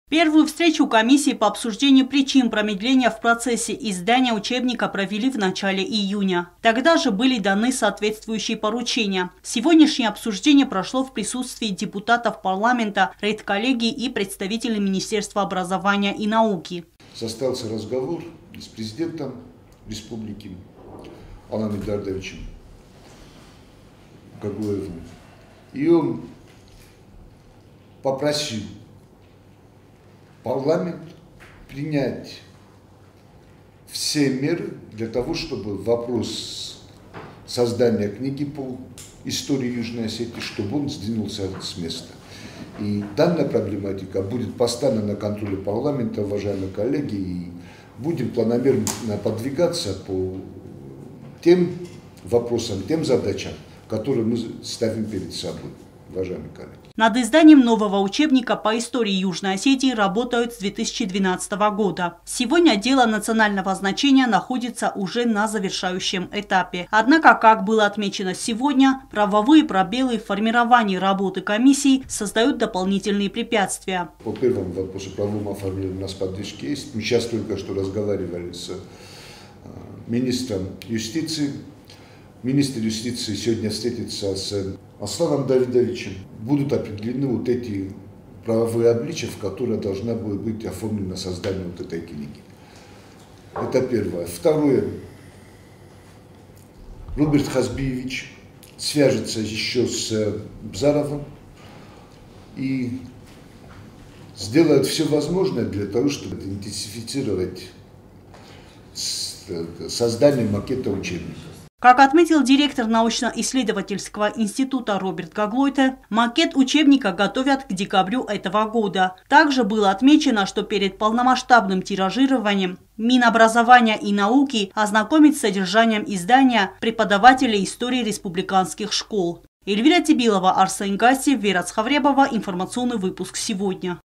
Первую встречу комиссии по обсуждению причин промедления в процессе издания учебника провели в начале июня. Тогда же были даны соответствующие поручения. Сегодняшнее обсуждение прошло в присутствии депутатов парламента, редколлегии и представителей Министерства образования и науки. Состоялся разговор с президентом республики Аланом Эдуардовичем Гагуевым. И он попросил парламент принять все меры для того, чтобы вопрос создания книги по истории Южной Осетии, чтобы он сдвинулся с места. И данная проблематика будет поставлена на контроле парламента, уважаемые коллеги, и будем планомерно подвигаться по тем вопросам, тем задачам, которые мы ставим перед собой, уважаемые коллеги. Над изданием нового учебника по истории Южной Осетии работают с 2012 года. Сегодня дело национального значения находится уже на завершающем этапе. Однако, как было отмечено сегодня, правовые пробелы в формировании работы комиссии создают дополнительные препятствия. По первому вопросу правовому оформлению у нас поддержки есть. Мы сейчас только что разговаривали с министром юстиции. Министр юстиции сегодня встретится с Асланом Давидовичем. Будут определены вот эти правовые обличия, в которые должна будет быть оформлено создание вот этой книги. Это первое. Второе. Роберт Хазбиевич свяжется еще с Бзаровым и сделает все возможное для того, чтобы интенсифицировать создание макета учебника. Как отметил директор научно-исследовательского института Роберт Гаглойте, макет учебника готовят к декабрю этого года. Также было отмечено, что перед полномасштабным тиражированием Минобразования и науки ознакомит с содержанием издания преподавателей истории республиканских школ. Эльвира Тибилова, Арсен Гасиев, Вера Цхавребова. Информационный выпуск сегодня.